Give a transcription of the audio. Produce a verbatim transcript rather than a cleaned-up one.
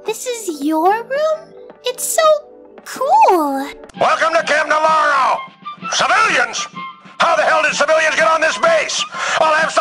This is your room? It's so cool. Welcome to Camp Navarro! Civilians? How the hell did civilians get on this base? I'll have